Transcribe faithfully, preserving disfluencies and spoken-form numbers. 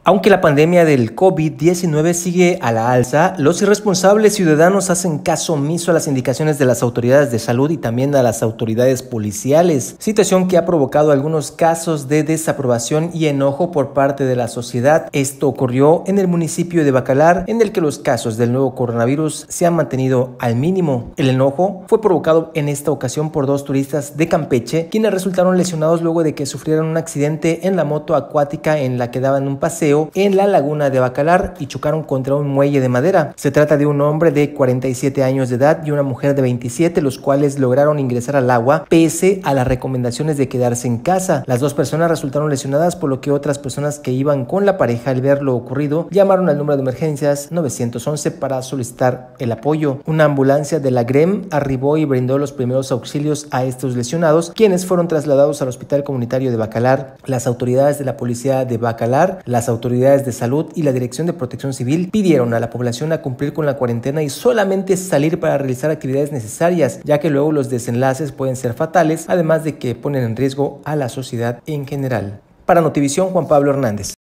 Aunque la pandemia del COVID diecinueve sigue a la alza, los irresponsables ciudadanos hacen caso omiso a las indicaciones de las autoridades de salud y también a las autoridades policiales, situación que ha provocado algunos casos de desaprobación y enojo por parte de la sociedad. Esto ocurrió en el municipio de Bacalar, en el que los casos del nuevo coronavirus se han mantenido al mínimo. El enojo fue provocado en esta ocasión por dos turistas de Campeche, quienes resultaron lesionados luego de que sufrieron un accidente en la moto acuática en la que daban un paseo en la laguna de Bacalar y chocaron contra un muelle de madera. Se trata de un hombre de cuarenta y siete años de edad y una mujer de veintisiete, los cuales lograron ingresar al agua pese a las recomendaciones de quedarse en casa. Las dos personas resultaron lesionadas, por lo que otras personas que iban con la pareja al ver lo ocurrido llamaron al número de emergencias nueve once para solicitar el apoyo. Una ambulancia de la Grem arribó y brindó los primeros auxilios a estos lesionados, quienes fueron trasladados al hospital comunitario de Bacalar. Las autoridades de la policía de Bacalar, las autoridades autoridades de salud y la Dirección de Protección Civil pidieron a la población a cumplir con la cuarentena y solamente salir para realizar actividades necesarias, ya que luego los desenlaces pueden ser fatales, además de que ponen en riesgo a la sociedad en general. Para Notivisión, Juan Pablo Hernández.